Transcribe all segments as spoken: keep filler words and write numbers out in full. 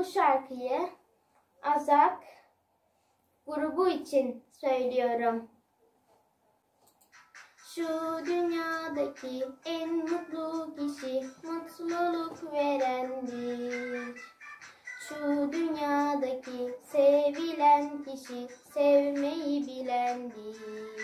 bu şarkıyı Azak grubu için söylüyorum. Şu dünyadaki en mutlu kişi mutluluk verendir. Şu dünyadaki sevilen kişi sevmeyi bilendir.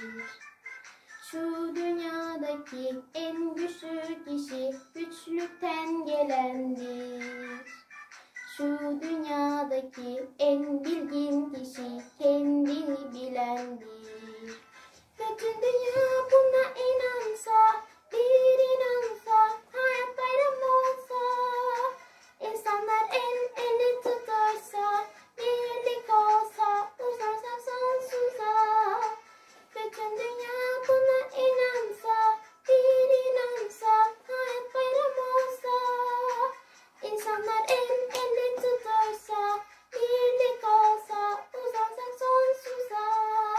Şu dünyadaki en güçlü kişi güçlükten gelendir. Şu dünyadaki en bilgin kişi kendini bilendir. Bütün dünya buna inansa, bir inansa, hayat bayram olsa, insanlar el ele tutarsa, birlik olsa, uzarsak sonsuza. Bütün dünya buna inansa, bir inansa, hayat bayram olsa, insanlar el ele tutarsa, birlik olsa, uzarsak sonsuza.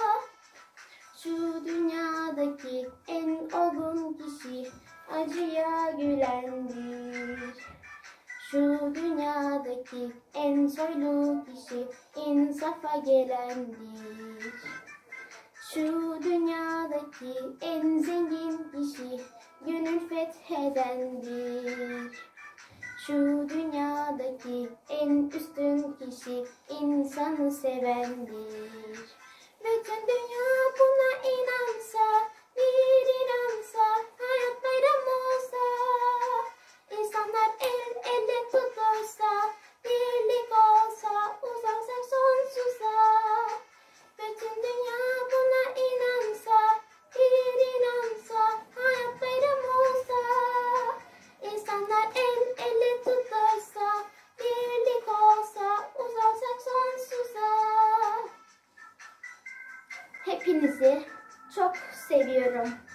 Şu dünyadaki en olgun kişi acıya gülendir. Şu dünyadaki en soylu kişi insafa gelendir. Şu dünyadaki en zengin kişi gönül fethedendir. Şu dünyadaki en üstün kişi insanı sevendir. Bütün dünya buna inansa, bir inansa, hayat bayram olsa, insanlar el ele tutarsa, birlik olsa, uzarsak sonsuza. Bütün dünya buna inansa, bir inansa, hayat bayram olsa, insanlar el ele tutarsa, birlik olsa, uzarsak sonsuza. Hepinizi çok seviyorum.